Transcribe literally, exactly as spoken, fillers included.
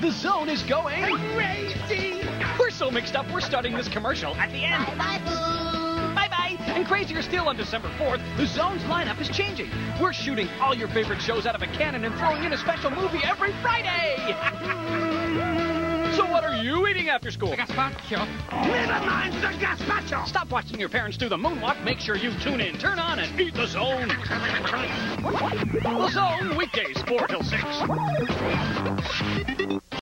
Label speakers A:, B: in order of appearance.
A: The Zone is going
B: crazy.
A: We're so mixed up, we're starting this commercial at the end.
C: Bye-bye, Boo.
A: Bye-bye. And crazier still, on December fourth, the Zone's lineup is changing. We're shooting all your favorite shows out of a cannon and throwing in a special movie every Friday. So what are you eating after school?
B: Gazpacho. Never mind the gazpacho.
A: Stop watching your parents do the moonwalk. Make sure you tune in, turn on, and eat the Zone. The Zone, weekdays, four till six.